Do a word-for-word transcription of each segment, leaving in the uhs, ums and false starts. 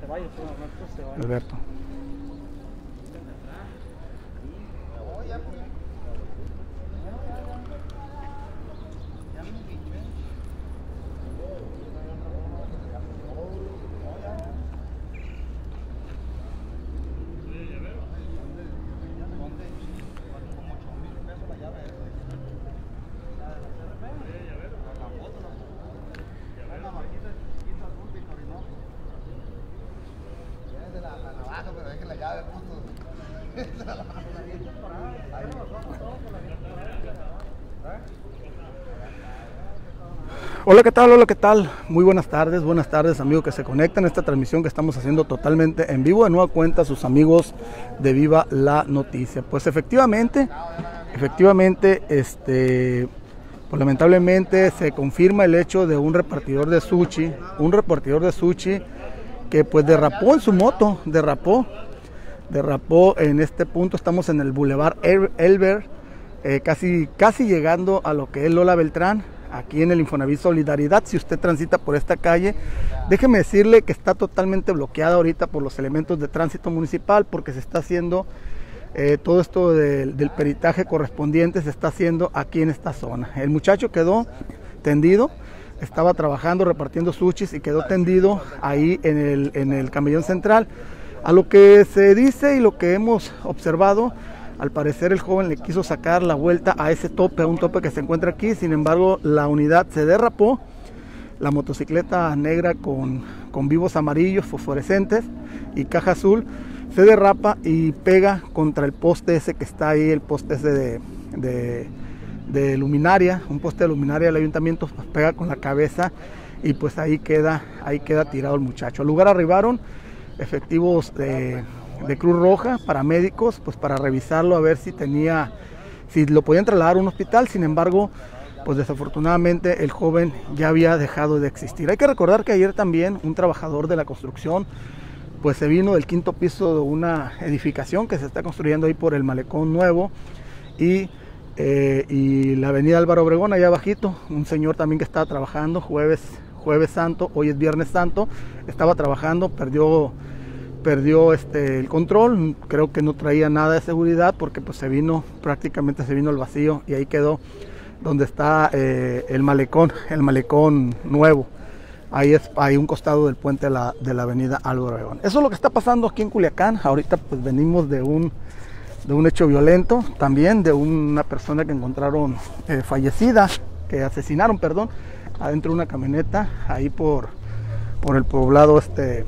Alberto. Hola, ¿qué tal? Hola, ¿qué tal? Muy buenas tardes, buenas tardes amigos que se conectan a esta transmisión que estamos haciendo totalmente en vivo, de nueva cuenta, sus amigos de Viva la Noticia. Pues efectivamente, efectivamente, este, pues lamentablemente se confirma el hecho de un repartidor de sushi, un repartidor de sushi que pues derrapó en su moto, derrapó, derrapó en este punto. Estamos en el Boulevard Elber, eh, casi, casi llegando a lo que es Lola Beltrán, aquí en el Infonavit Solidaridad. Si usted transita por esta calle, déjeme decirle que está totalmente bloqueada ahorita por los elementos de tránsito municipal, porque se está haciendo eh, todo esto de, del peritaje correspondiente, se está haciendo aquí en esta zona. El muchacho quedó tendido, estaba trabajando repartiendo sushis y quedó tendido ahí en el, en el camellón central. A lo que se dice y lo que hemos observado, al parecer el joven le quiso sacar la vuelta a ese tope, a un tope que se encuentra aquí. Sin embargo, la unidad se derrapó, la motocicleta negra con, con vivos amarillos fosforescentes y caja azul se derrapa y pega contra el poste ese que está ahí, el poste ese de, de, de luminaria, un poste de luminaria del ayuntamiento, pues pega con la cabeza y pues ahí queda, ahí queda tirado el muchacho. Al lugar arribaron efectivos de... de Cruz Roja, paramédicos, pues para revisarlo, a ver si tenía, si lo podían trasladar a un hospital. Sin embargo, pues desafortunadamente el joven ya había dejado de existir. Hay que recordar que ayer también un trabajador de la construcción, pues se vino del quinto piso de una edificación que se está construyendo ahí por el Malecón Nuevo y, eh, y la avenida Álvaro Obregón, allá abajito, un señor también que estaba trabajando, jueves, jueves santo, hoy es viernes santo, estaba trabajando, perdió perdió este el control, creo que no traía nada de seguridad porque pues se vino, prácticamente se vino al vacío y ahí quedó donde está eh, el malecón, el malecón nuevo. Ahí es, hay un costado del puente de la, de la avenida Álvaro Obregón. Eso es lo que está pasando aquí en Culiacán. Ahorita pues venimos de un de un hecho violento, también de una persona que encontraron eh, fallecida, que asesinaron, perdón, adentro de una camioneta, ahí por, por el poblado este,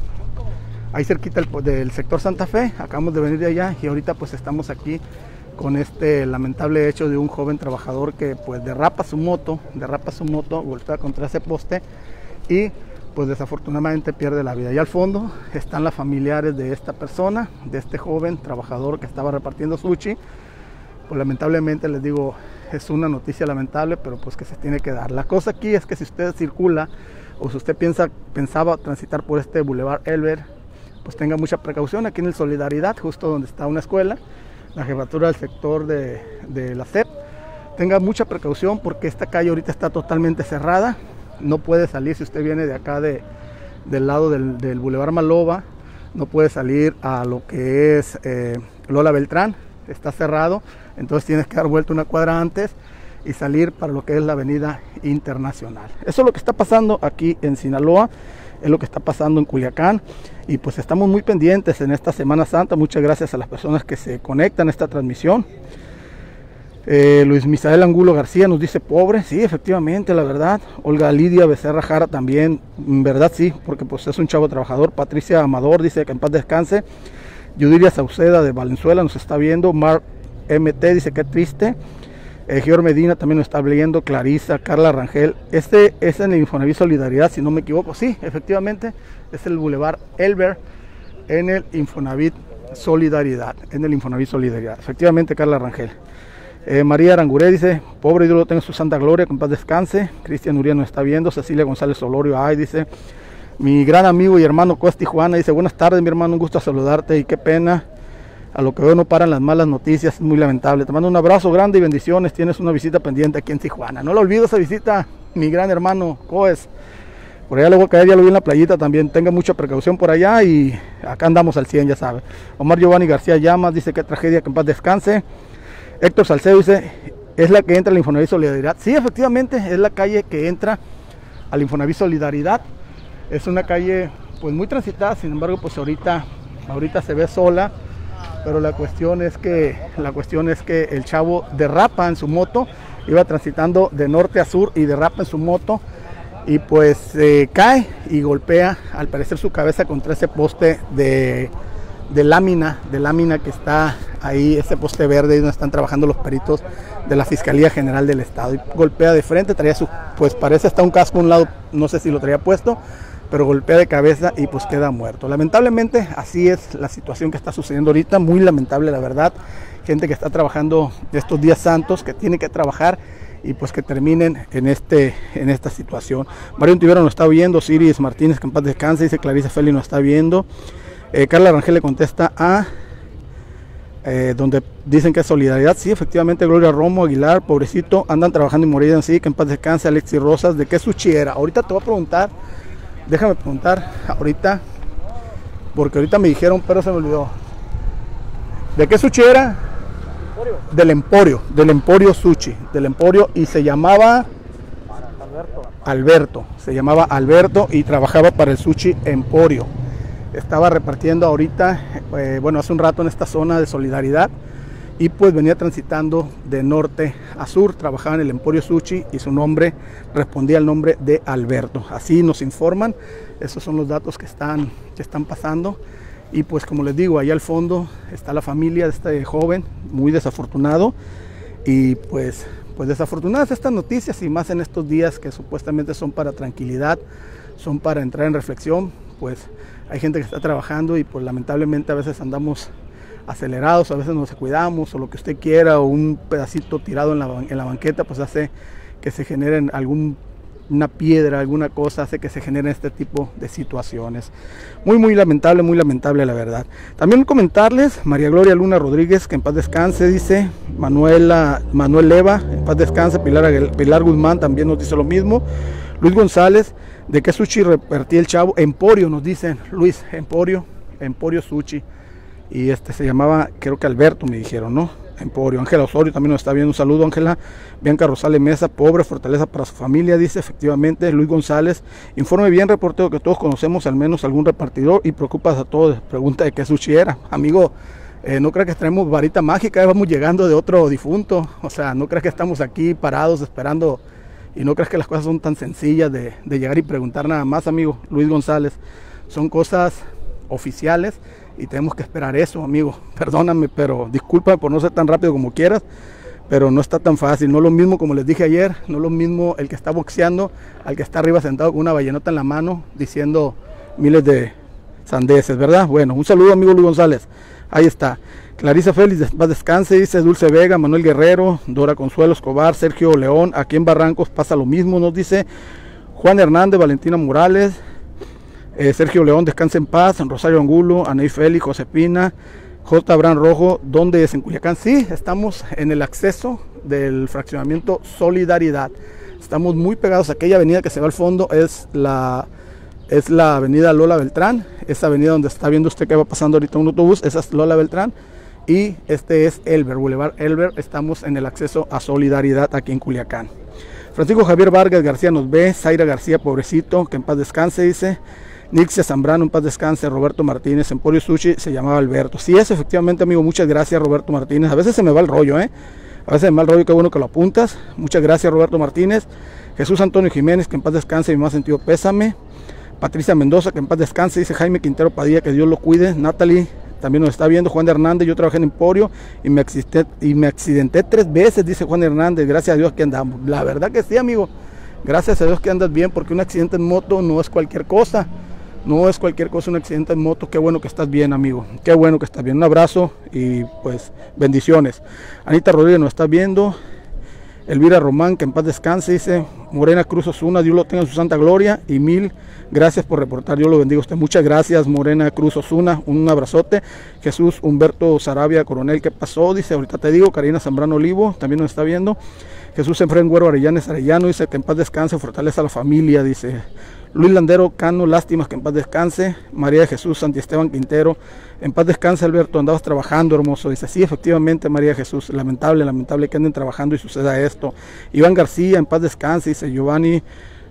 ahí cerquita del, del sector Santa Fe. Acabamos de venir de allá y ahorita pues estamos aquí con este lamentable hecho de un joven trabajador que pues derrapa su moto, derrapa su moto, golpea contra ese poste y pues desafortunadamente pierde la vida. Y al fondo están las familiares de esta persona, de este joven trabajador que estaba repartiendo sushi. Pues lamentablemente les digo, es una noticia lamentable, pero pues que se tiene que dar. La cosa aquí es que si usted circula o si usted piensa, pensaba transitar por este Boulevard Elber, pues tenga mucha precaución. Aquí en el Solidaridad, justo donde está una escuela, la jefatura del sector de, de la S E P, tenga mucha precaución porque esta calle ahorita está totalmente cerrada, no puede salir. Si usted viene de acá de, del lado del, del Boulevard Maloba, no puede salir a lo que es eh, Lola Beltrán, está cerrado, entonces tienes que dar vuelta una cuadra antes y salir para lo que es la avenida Internacional. Eso es lo que está pasando aquí en Sinaloa, es lo que está pasando en Culiacán y pues estamos muy pendientes en esta Semana Santa. Muchas gracias a las personas que se conectan a esta transmisión. eh, Luis Misael Angulo García nos dice pobre, sí, efectivamente, la verdad. Olga Lidia Becerra Jara también, en verdad sí, porque pues es un chavo trabajador. Patricia Amador dice que en paz descanse. Yudiria Sauceda de Valenzuela nos está viendo. Mar M T dice que triste. Eh, Gior Medina también nos está leyendo. Clarisa, Carla Rangel. Este es en el Infonavit Solidaridad, si no me equivoco. Sí, efectivamente, es el Boulevard Elber en el Infonavit Solidaridad. En el Infonavit Solidaridad. Efectivamente, Carla Rangel. Eh, María Aranguré dice, pobre Dios lo tenga en su santa gloria, que en paz descanse. Cristian Uría nos está viendo. Cecilia González Olorio, ay, dice, mi gran amigo y hermano Costa Tijuana, dice, buenas tardes mi hermano, un gusto saludarte y qué pena. A lo que veo no paran las malas noticias, es muy lamentable. Te mando un abrazo grande y bendiciones. Tienes una visita pendiente aquí en Tijuana. No lo olvido esa visita, mi gran hermano Coes. Por allá le voy a caer, ya lo vi en la playita también. Tenga mucha precaución por allá y acá andamos al cien, ya sabe. Omar Giovanni García Llamas dice que tragedia, que en paz descanse. Héctor Salcedo dice, es la que entra al Infonavit Solidaridad. Sí, efectivamente, es la calle que entra al Infonavit Solidaridad. Es una calle pues muy transitada, sin embargo pues ahorita, ahorita se ve sola. Pero la cuestión es que la cuestión es que el chavo derrapa en su moto, iba transitando de norte a sur y derrapa en su moto y pues eh, cae y golpea al parecer su cabeza contra ese poste de, de lámina, de lámina que está ahí, ese poste verde donde están trabajando los peritos de la Fiscalía General del Estado, y golpea de frente, traía su, pues parece hasta un casco a un lado, no sé si lo traía puesto, pero golpea de cabeza y pues queda muerto. Lamentablemente así es la situación que está sucediendo ahorita, muy lamentable la verdad, gente que está trabajando estos días santos, que tiene que trabajar y pues que terminen en este en esta situación. Mario Tivero nos está viendo, Siris Martínez, que en paz descanse, dice Clarice Feli nos está viendo, eh, Carla Rangel le contesta a eh, donde dicen que es solidaridad, sí, efectivamente. Gloria Romo Aguilar, pobrecito, andan trabajando y morir en sí, que en paz descanse. Alexis Rosas, ¿de qué sushi era? Ahorita te voy a preguntar, déjame preguntar ahorita, porque ahorita me dijeron, pero se me olvidó. ¿De qué sushi era? Emporio. Del Emporio, del Emporio Sushi, del Emporio, y se llamaba Alberto. Alberto, se llamaba Alberto y trabajaba para el Sushi Emporio. Estaba repartiendo ahorita, eh, bueno, hace un rato en esta zona de Solidaridad, y pues venía transitando de norte a sur, trabajaba en el Emporio Sushi y su nombre respondía al nombre de Alberto. Así nos informan, esos son los datos que están, que están pasando. Y pues como les digo, allá al fondo está la familia de este joven, muy desafortunado. Y pues, pues desafortunadas estas noticias, y más en estos días que supuestamente son para tranquilidad, son para entrar en reflexión. Pues hay gente que está trabajando y pues lamentablemente a veces andamos acelerados, a veces nos cuidamos o lo que usted quiera, o un pedacito tirado en la, en la banqueta pues hace que se generen algún una piedra, alguna cosa, hace que se generen este tipo de situaciones. Muy muy lamentable, muy lamentable la verdad. También comentarles, María Gloria Luna Rodríguez, que en paz descanse, dice. Manuela, Manuel Leva, en paz descanse. Pilar, Pilar Guzmán también nos dice lo mismo. Luis González, ¿de qué sushi repartía el chavo? Emporio, nos dicen, Luis, Emporio, Emporio Sushi. Y este se llamaba, creo que Alberto, me dijeron, ¿no? Emporio. Ángela Osorio también nos está viendo, un saludo, Ángela. Bianca Rosales Mesa, pobre, fortaleza para su familia, dice, efectivamente. Luis González, informe bien, reportero, que todos conocemos al menos algún repartidor y preocupas a todos. Pregunta de qué sushi era. Amigo, eh, no creas que traemos varita mágica, vamos llegando de otro difunto, o sea, no creas que estamos aquí parados esperando, y no creas que las cosas son tan sencillas de, de llegar y preguntar nada más, amigo Luis González. Son cosas oficiales y tenemos que esperar eso, amigo. Perdóname, pero disculpa por no ser tan rápido como quieras, pero no está tan fácil. No es lo mismo, como les dije ayer, no es lo mismo el que está boxeando al que está arriba sentado con una vallenota en la mano diciendo miles de sandeces, ¿verdad? Bueno, un saludo, amigo Luis González. Ahí está. Clarisa Félix, más descanse, dice. Dulce Vega, Manuel Guerrero, Dora Consuelo Escobar, Sergio León, aquí en Barrancos pasa lo mismo, nos dice. Juan Hernández, Valentina Morales, Eh, Sergio León, descansa en paz. Rosario Angulo, Anaí Félix, Josepina, J. Abraham Rojo. ¿Dónde es? En Culiacán. Sí, estamos en el acceso del fraccionamiento Solidaridad. Estamos muy pegados a aquella avenida que se va al fondo, es la, es la avenida Lola Beltrán. Esa avenida donde está viendo usted que va pasando ahorita un autobús, esa es Lola Beltrán. Y este es Elber, Boulevard Elber. Estamos en el acceso a Solidaridad aquí en Culiacán. Francisco Javier Vargas García nos ve. Zaira García, pobrecito, que en paz descanse, dice. Nixia Zambrano, en paz descanse. Roberto Martínez, Emporio Sushi, se llamaba Alberto. Sí es, efectivamente, amigo, muchas gracias, Roberto Martínez. A veces se me va el rollo, ¿eh? A veces se me va el rollo, qué bueno que lo apuntas. Muchas gracias, Roberto Martínez. Jesús Antonio Jiménez, que en paz descanse, mi más sentido pésame. Patricia Mendoza, que en paz descanse, dice. Jaime Quintero Padilla, que Dios lo cuide. Natalie también nos está viendo. Juan Hernández, yo trabajé en Emporio y me, accidente, y me accidenté tres veces, dice Juan Hernández. Gracias a Dios que andamos. La verdad que sí, amigo. Gracias a Dios que andas bien, porque un accidente en moto no es cualquier cosa. No es cualquier cosa un accidente en moto. Qué bueno que estás bien, amigo. Qué bueno que estás bien. Un abrazo y pues bendiciones. Anita Rodríguez nos está viendo. Elvira Román, que en paz descanse, dice. Morena Cruz Osuna, Dios lo tenga en su santa gloria. Y mil gracias por reportar. Dios lo bendiga a usted. Muchas gracias, Morena Cruz Osuna. Un abrazote. Jesús Humberto Sarabia Coronel, ¿qué pasó? Dice, ahorita te digo. Karina Zambrano Olivo también nos está viendo. Jesús Enfren Güero Arellanes Arellano, dice que en paz descanse, fortaleza a la familia, dice. Luis Landero Cano, lástimas, que en paz descanse. María de Jesús Santiesteban Quintero, en paz descanse. Alberto, andabas trabajando, hermoso. Dice, sí, efectivamente, María de Jesús, lamentable, lamentable que anden trabajando y suceda esto. Iván García, en paz descanse. Dice Giovanni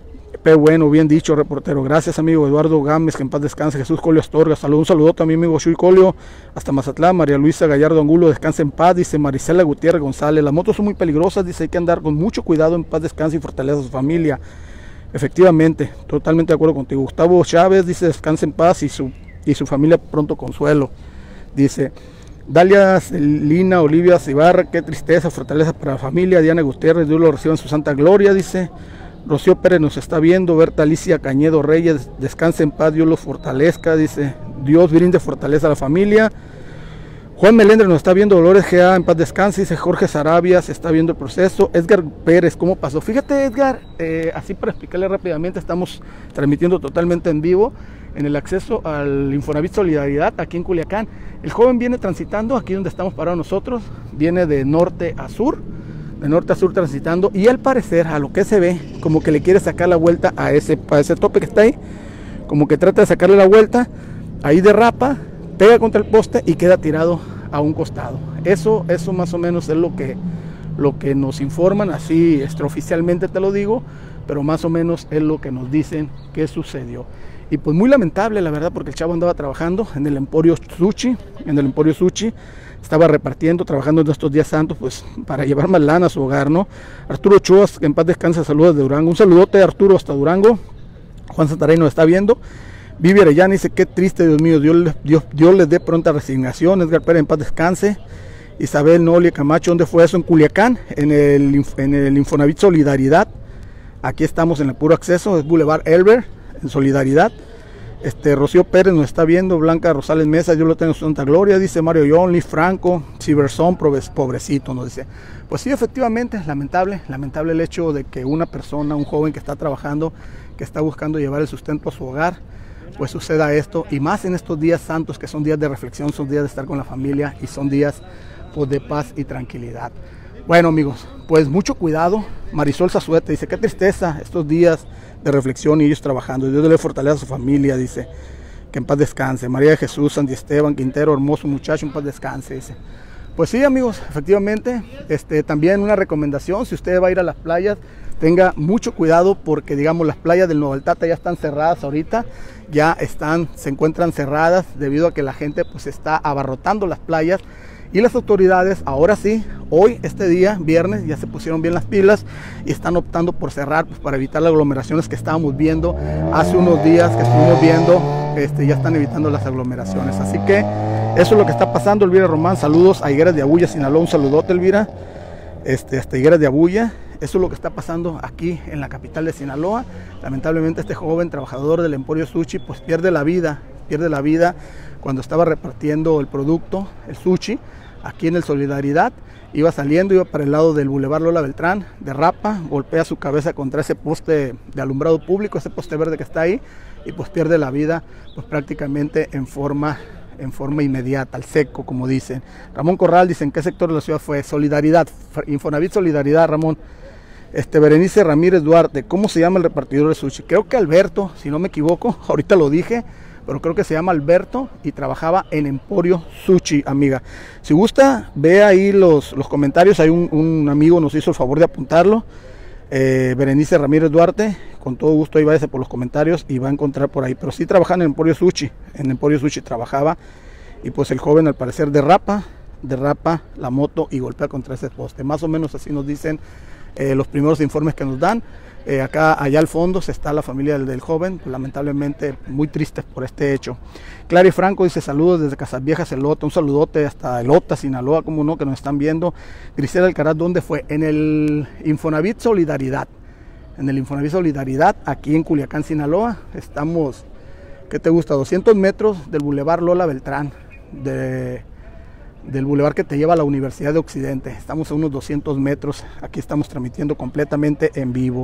P. Bueno, bien dicho, reportero. Gracias, amigo. Eduardo Gámez, que en paz descanse. Jesús Colio Astorga, saludos, un saludo también, amigo Chuy Colio, hasta Mazatlán. María Luisa Gallardo Angulo, descansa en paz. Dice Marisela Gutiérrez González, las motos son muy peligrosas, dice, hay que andar con mucho cuidado, en paz descanse y fortaleza a su familia. Efectivamente, totalmente de acuerdo contigo. Gustavo Chávez dice, descansa en paz y su, y su familia pronto consuelo. Dice Dalia Celina Olivia Ibarra, qué tristeza, fortaleza para la familia. Diana Gutiérrez, Dios lo reciba en su santa gloria, dice. Rocío Pérez nos está viendo. Berta Alicia Cañedo Reyes, descansa en paz, Dios los fortalezca, dice. Dios brinde fortaleza a la familia. Juan Melendre nos está viendo. Dolores G A, en paz descanse, dice. Jorge Sarabia, se está viendo el proceso. Edgar Pérez, ¿cómo pasó? Fíjate, Edgar, eh, así para explicarle rápidamente, estamos transmitiendo totalmente en vivo en el acceso al Infonavit Solidaridad aquí en Culiacán. El joven viene transitando aquí donde estamos parados nosotros, viene de norte a sur, de norte a sur transitando, y al parecer, a lo que se ve, como que le quiere sacar la vuelta a ese, a ese tope que está ahí, como que trata de sacarle la vuelta, ahí derrapa, pega contra el poste y queda tirado a un costado. Eso, eso más o menos es lo que, lo que nos informan, así extraoficialmente te lo digo, pero más o menos es lo que nos dicen que sucedió. Y pues muy lamentable, la verdad, porque el chavo andaba trabajando en el Emporio Sushi, en el Emporio Sushi, estaba repartiendo, trabajando en estos días santos, pues para llevar más lana a su hogar, ¿no? Arturo Ochoa, que en paz descanse, saludos de Durango. Un saludote, Arturo, hasta Durango. Juan Santaray nos está viendo. Vivi Arellana dice, qué triste, Dios mío, Dios, Dios, Dios les dé pronta resignación. Edgar Pérez, en paz descanse. Isabel Nolia Camacho, ¿dónde fue eso? En Culiacán, en el, en el Infonavit Solidaridad. Aquí estamos en el puro acceso, es Boulevard Elber, en Solidaridad. Este, Rocío Pérez nos está viendo. Blanca Rosales Mesa, yo lo tengo en su santa gloria, dice Mario Yonli, Franco, Ciberson, pobrecito, nos dice. Pues sí, efectivamente, lamentable, lamentable el hecho de que una persona, un joven que está trabajando, que está buscando llevar el sustento a su hogar, pues suceda esto, y más en estos días santos, que son días de reflexión, son días de estar con la familia, y son días pues, de paz y tranquilidad. Bueno, amigos, pues mucho cuidado. Marisol Zazuete dice, qué tristeza estos días de reflexión y ellos trabajando. Dios le fortaleza a su familia, dice, que en paz descanse. María de Jesús Santiesteban Quintero, hermoso muchacho, en paz descanse, dice. Pues sí, amigos, efectivamente, este, también una recomendación, si usted va a ir a las playas, tenga mucho cuidado, porque digamos las playas del Nuevo Altata ya están cerradas ahorita, ya están, se encuentran cerradas debido a que la gente pues está abarrotando las playas. Y las autoridades, ahora sí, hoy, este día, viernes, ya se pusieron bien las pilas y están optando por cerrar, pues, para evitar las aglomeraciones que estábamos viendo hace unos días, que estuvimos viendo, este, ya están evitando las aglomeraciones. Así que eso es lo que está pasando. Elvira Román, saludos a Higueras de Abuya, Sinaloa, un saludote, Elvira, este, hasta Higueras de Abuya. Eso es lo que está pasando aquí en la capital de Sinaloa. Lamentablemente este joven trabajador del Emporio Sushi, pues pierde la vida, pierde la vida cuando estaba repartiendo el producto, el sushi, aquí en el Solidaridad. Iba saliendo, iba para el lado del Boulevard Lola Beltrán, derrapa, golpea su cabeza contra ese poste de alumbrado público, ese poste verde que está ahí, y pues pierde la vida pues prácticamente en forma, en forma inmediata, al seco, como dicen. Ramón Corral dice, ¿en qué sector de la ciudad fue? Solidaridad, Infonavit Solidaridad, Ramón. Este, Berenice Ramírez Duarte, ¿cómo se llama el repartidor de sushi? Creo que Alberto, si no me equivoco, ahorita lo dije, pero creo que se llama Alberto y trabajaba en Emporio Sushi, amiga. Si gusta, ve ahí los, los comentarios, hay un, un amigo nos hizo el favor de apuntarlo, eh, Berenice Ramírez Duarte, con todo gusto ahí váyase por los comentarios y va a encontrar por ahí, pero sí trabajaba en Emporio Sushi, en Emporio Sushi trabajaba, y pues el joven al parecer derrapa, derrapa la moto y golpea contra ese poste, más o menos así nos dicen eh, los primeros informes que nos dan. Eh, acá, allá al fondo, se está la familia del, del joven, pues, lamentablemente muy tristes por este hecho. Clary Franco dice, saludos desde Casas Viejas, Elota, un saludote hasta Elota, Sinaloa, como no, que nos están viendo. Grisela Alcaraz, ¿dónde fue? En el Infonavit Solidaridad, en el Infonavit Solidaridad, aquí en Culiacán, Sinaloa. Estamos, ¿qué te gusta? doscientos metros del Boulevard Lola Beltrán, de... del bulevar que te lleva a la Universidad de Occidente. Estamos a unos doscientos metros, aquí estamos transmitiendo completamente en vivo.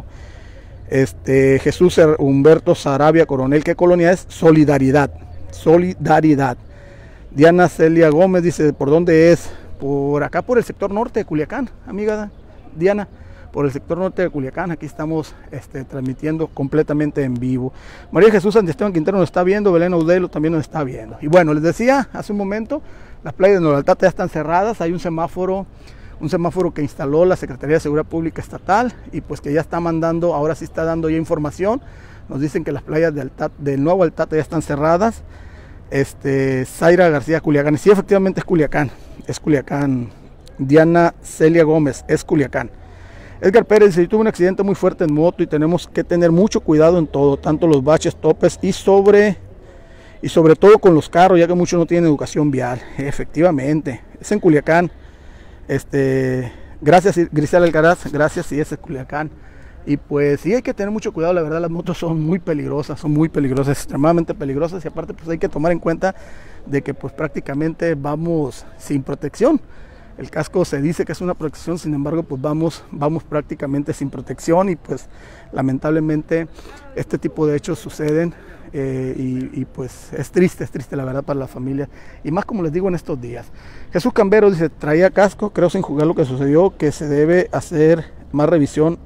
Este, Jesús Humberto Sarabia Coronel, ¿qué colonia es? Solidaridad, Solidaridad. Diana Celia Gómez dice, ¿por dónde es? Por acá, por el sector norte de Culiacán, amiga Diana, por el sector norte de Culiacán. Aquí estamos este, transmitiendo completamente en vivo. María Jesús Santisteban Quintero nos está viendo, Belén Audelo también nos está viendo. Y bueno, les decía hace un momento, las playas de Nueva Altata ya están cerradas, hay un semáforo, un semáforo que instaló la Secretaría de Seguridad Pública Estatal y pues que ya está mandando, ahora sí está dando ya información. Nos dicen que las playas de Altata, del Nuevo Altata ya están cerradas. Este, Zaira García, Culiacán, sí, efectivamente es Culiacán, es Culiacán. Diana Celia Gómez, es Culiacán. Edgar Pérez dice, yo tuve un accidente muy fuerte en moto y tenemos que tener mucho cuidado en todo, tanto los baches, topes y sobre y sobre todo con los carros, ya que muchos no tienen educación vial. Efectivamente, es en Culiacán. Este, gracias Grisela Alcaraz, gracias, sí, es en Culiacán. Y pues sí hay que tener mucho cuidado, la verdad las motos son muy peligrosas, son muy peligrosas, extremadamente peligrosas, y aparte pues hay que tomar en cuenta de que pues prácticamente vamos sin protección. El casco se dice que es una protección, sin embargo pues vamos, vamos prácticamente sin protección y pues lamentablemente este tipo de hechos suceden eh, y, y pues es triste, es triste la verdad para la familia y más como les digo en estos días. Jesús Cambero dice, traía casco, creo sin jugar lo que sucedió, que se debe hacer más revisión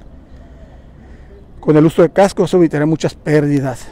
con el uso de casco, eso evitará muchas pérdidas.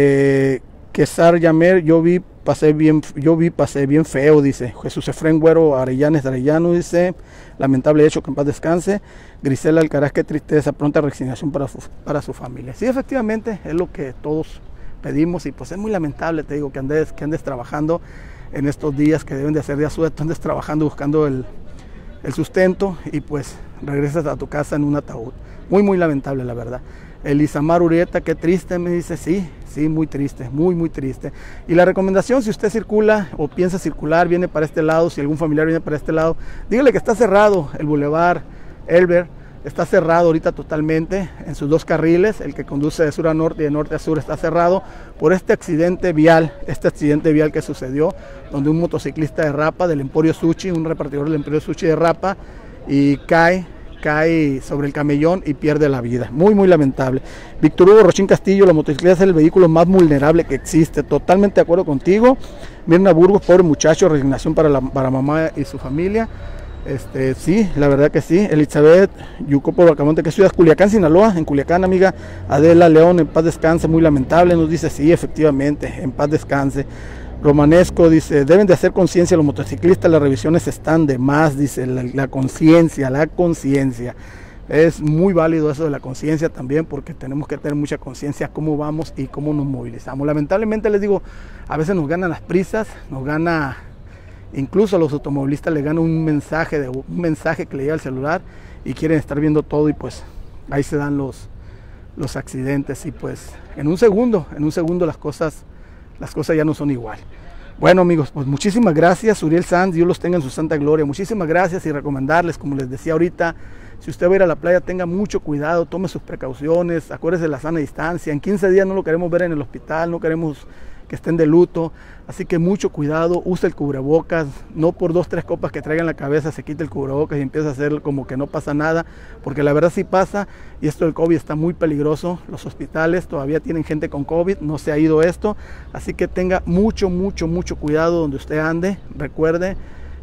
Eh, Quesar Yamer, yo vi pasé bien, yo vi pasé bien feo, dice Jesús Efrén Güero Arellanes de Arellano, dice, lamentable hecho, que en paz descanse. Grisela Alcaraz, qué tristeza, pronta resignación para, para su familia. Sí, efectivamente, es lo que todos pedimos y pues es muy lamentable, te digo, que andes, que andes trabajando en estos días que deben de hacer días sueltos, andes trabajando buscando el, el sustento y pues regresas a tu casa en un ataúd. Muy, muy lamentable, la verdad. Elisamar Urieta, qué triste, me dice, sí, sí, muy triste, muy, muy triste. Y la recomendación, si usted circula o piensa circular, viene para este lado, si algún familiar viene para este lado, dígale que está cerrado el Boulevard Elber, está cerrado ahorita totalmente en sus dos carriles, el que conduce de sur a norte y de norte a sur está cerrado por este accidente vial, este accidente vial que sucedió, donde un motociclista derrapa del Emporio Sushi, un repartidor del Emporio Sushi derrapa y cae, cae sobre el camellón y pierde la vida. Muy, muy lamentable. Víctor Hugo Rochín Castillo, la motocicleta es el vehículo más vulnerable que existe. Totalmente de acuerdo contigo. Mirna Burgos, pobre muchacho, resignación para, la, para mamá y su familia. Este, sí, la verdad que sí. Elizabeth Yucopo Bacamonte, que ciudad, Culiacán, Sinaloa, en Culiacán, amiga. Adela León, en paz descanse, muy lamentable, nos dice, sí, efectivamente, en paz descanse. Romanesco dice, deben de hacer conciencia los motociclistas, las revisiones están de más, dice, la, la conciencia, la conciencia. Es muy válido eso de la conciencia también, porque tenemos que tener mucha conciencia cómo vamos y cómo nos movilizamos. Lamentablemente les digo, a veces nos ganan las prisas, nos gana, incluso a los automovilistas les gana un mensaje, de, un mensaje que le llega al celular y quieren estar viendo todo y pues ahí se dan los, los accidentes y pues en un segundo, en un segundo las cosas... las cosas ya no son igual. Bueno amigos, pues muchísimas gracias, Uriel Sanz, Dios los tenga en su santa gloria. Muchísimas gracias y recomendarles, como les decía ahorita, si usted va a ir a la playa, tenga mucho cuidado, tome sus precauciones, acuérdese de la sana distancia. En quince días no lo queremos ver en el hospital, no queremos que estén de luto, así que mucho cuidado, use el cubrebocas, no por dos, tres copas que traigan en la cabeza se quite el cubrebocas y empieza a hacer como que no pasa nada, porque la verdad sí pasa y esto del COVID está muy peligroso, los hospitales todavía tienen gente con COVID, no se ha ido esto, así que tenga mucho, mucho, mucho cuidado donde usted ande, recuerde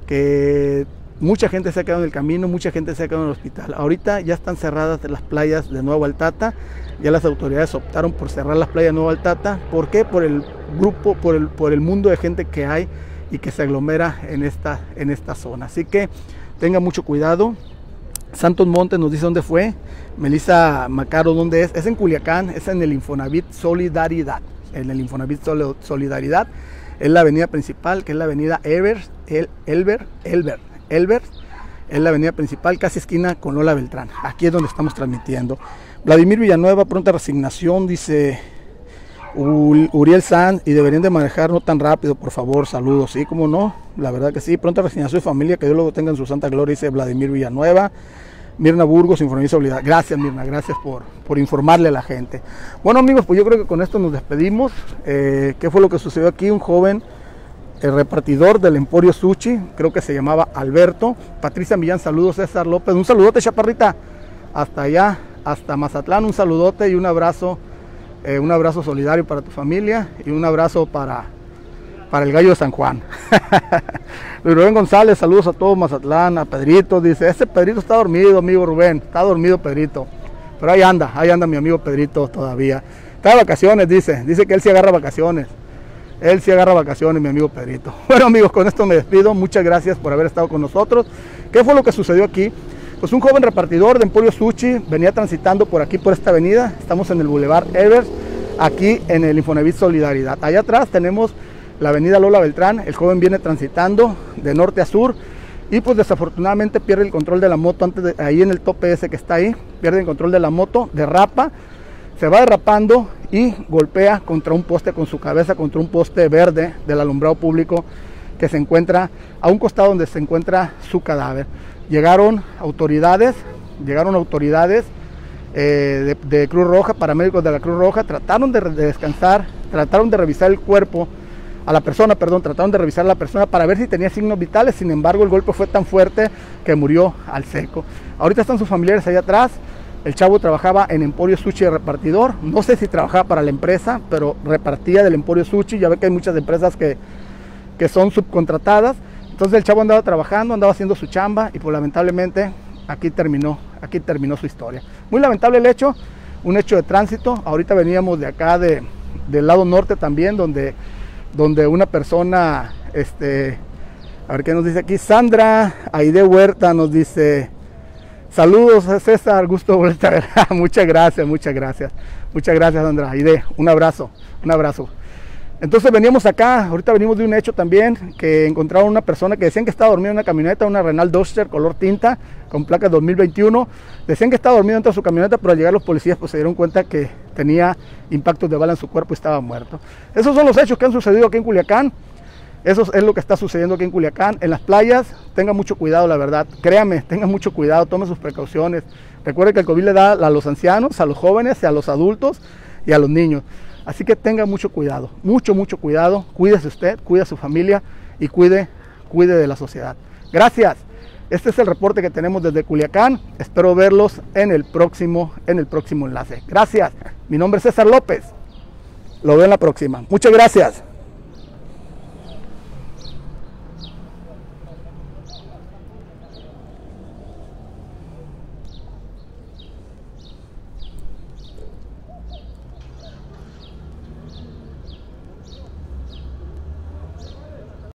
que mucha gente se ha quedado en el camino, mucha gente se ha quedado en el hospital. Ahorita ya están cerradas las playas de Nuevo Altata, ya las autoridades optaron por cerrar las playas de Nuevo Altata. ¿Por qué? Por el grupo, por el, por el mundo de gente que hay y que se aglomera en esta, en esta zona. Así que tenga mucho cuidado. Santos Montes nos dice dónde fue. Melissa Macaro, ¿dónde es? Es en Culiacán, es en el Infonavit Solidaridad. En el Infonavit Solidaridad es la avenida principal, que es la avenida Ever, el, Elber, Elber. Elber, es la avenida principal, casi esquina con Lola Beltrán. Aquí es donde estamos transmitiendo. Vladimir Villanueva, pronta resignación, dice Uriel Sanz, y deberían de manejar no tan rápido, por favor, saludos. Sí, como no, la verdad que sí, pronta resignación de familia, que Dios lo tenga en su santa gloria, dice Vladimir Villanueva. Mirna Burgos, Información Solidaria. Gracias Mirna, gracias por, por informarle a la gente. Bueno amigos, pues yo creo que con esto nos despedimos. Eh, ¿Qué fue lo que sucedió aquí? Un joven el repartidor del Emporio Sushi, creo que se llamaba Alberto. Patricia Millán, saludos. César López, un saludote chaparrita, hasta allá, hasta Mazatlán, un saludote y un abrazo, eh, un abrazo solidario para tu familia y un abrazo para, para el gallo de San Juan. Luis Rubén González, saludos a todos Mazatlán, a Pedrito, dice, este Pedrito está dormido, amigo Rubén, está dormido Pedrito, pero ahí anda, ahí anda mi amigo Pedrito todavía, está de vacaciones, dice, dice que él sí agarra vacaciones, él sí agarra vacaciones, mi amigo Pedrito. Bueno amigos, con esto me despido, muchas gracias por haber estado con nosotros. ¿Qué fue lo que sucedió aquí? Pues un joven repartidor de Emporio Sushi venía transitando por aquí, por esta avenida, estamos en el Boulevard Evers, aquí en el Infonavit Solidaridad. Allá atrás tenemos la avenida Lola Beltrán, el joven viene transitando de norte a sur y pues desafortunadamente pierde el control de la moto antes de, ahí en el tope ese que está ahí, pierde el control de la moto, derrapa, se va derrapando y golpea contra un poste con su cabeza, contra un poste verde del alumbrado público que se encuentra a un costado donde se encuentra su cadáver. Llegaron autoridades, llegaron autoridades eh, de, de Cruz Roja, paramédicos de la Cruz Roja, trataron de, de descansar, trataron de revisar el cuerpo, a la persona, perdón, trataron de revisar a la persona para ver si tenía signos vitales, sin embargo el golpe fue tan fuerte que murió al seco. Ahorita están sus familiares allá atrás, el chavo trabajaba en Emporio Sushi de repartidor, no sé si trabajaba para la empresa, pero repartía del Emporio Sushi, ya ve que hay muchas empresas que, que son subcontratadas, entonces el chavo andaba trabajando, andaba haciendo su chamba y pues lamentablemente aquí terminó, aquí terminó su historia. Muy lamentable el hecho, un hecho de tránsito, ahorita veníamos de acá de, del lado norte también, donde donde una persona, este, a ver qué nos dice aquí, Sandra Aide Huerta nos dice, saludos César, gusto volverte a ver. Muchas gracias, muchas gracias, muchas gracias Sandra Aide, un abrazo, un abrazo. Entonces veníamos acá, ahorita venimos de un hecho también, que encontraron una persona que decían que estaba dormida en una camioneta, una Renault Duster color tinta, con placas dos mil veintiuno, decían que estaba dormido dentro de su camioneta, pero al llegar los policías pues se dieron cuenta que tenía impactos de bala en su cuerpo y estaba muerto. Esos son los hechos que han sucedido aquí en Culiacán, eso es lo que está sucediendo aquí en Culiacán, en las playas, tengan mucho cuidado la verdad, créame, tengan mucho cuidado, tomen sus precauciones, recuerden que el COVID le da a los ancianos, a los jóvenes, a los adultos y a los niños. Así que tenga mucho cuidado, mucho, mucho cuidado, cuídese usted, cuide a su familia y cuide, cuide de la sociedad. Gracias. Este es el reporte que tenemos desde Culiacán. Espero verlos en el próximo, en el próximo enlace. Gracias. Mi nombre es César López. Lo veo en la próxima. Muchas gracias.